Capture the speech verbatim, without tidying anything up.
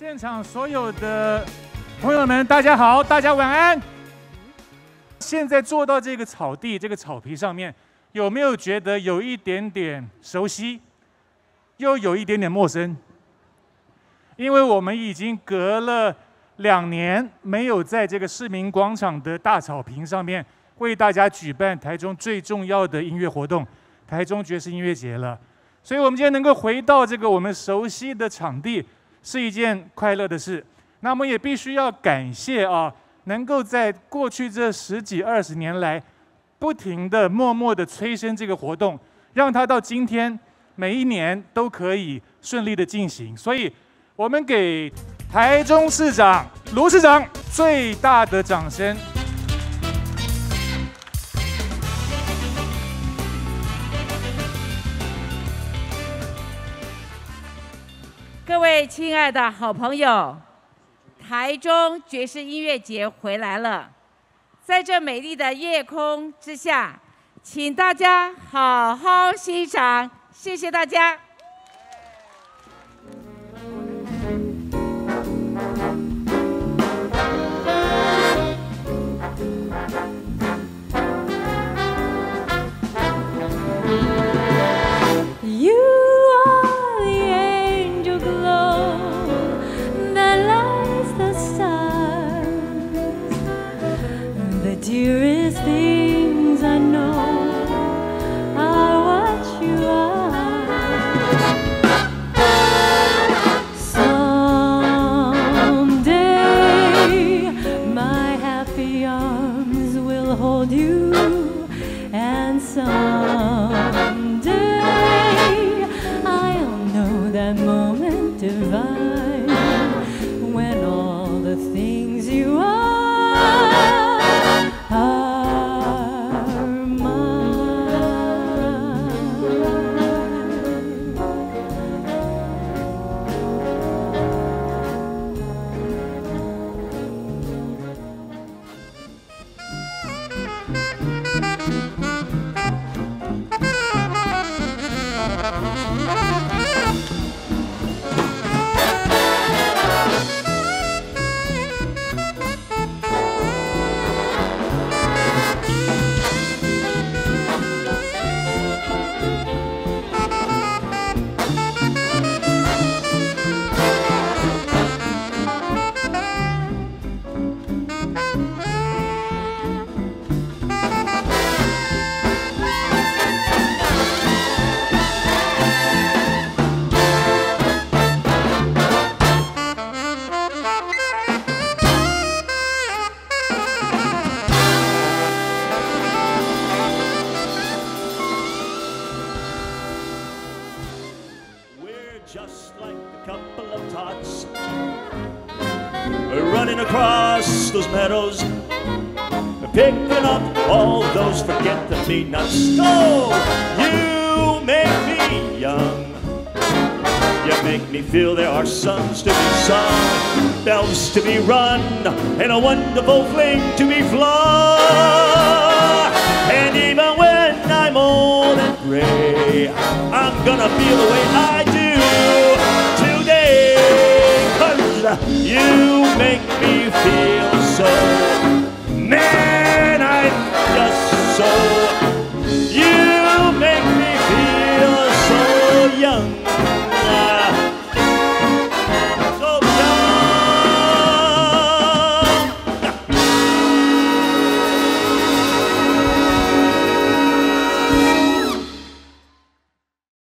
现场所有的朋友们，大家好，大家晚安。现在坐到这个草地、这个草皮上面，有没有觉得有一点点熟悉，又有一点点陌生？因为我们已经隔了两年没有在这个市民广场的大草坪上面为大家举办台中最重要的音乐活动——台中爵士音乐节了。所以，我们今天能够回到这个我们熟悉的场地，是一件快乐的事。那么，也必须要感谢啊，能够在过去这十几二十年来，不停的、默默的催生这个活动，让它到今天每一年都可以顺利的进行。所以，我们给台中市长卢市长最大的掌声。 各位亲爱的好朋友，台中爵士音乐节回来了。在这美丽的夜空之下，请大家好好欣赏，谢谢大家。 Dearest things I know are what you are. Someday my happy arms will hold you, and someday I'll know that moment divine when all the things you are just like a couple of tots running across those meadows, picking up all those forget-me-nots. Oh, you make me young. You make me feel there are suns to be sung, bells to be run, and a wonderful fling to be flung. And even when I'm old and gray, I'm gonna feel the way I do today, 'cause you make me feel so man.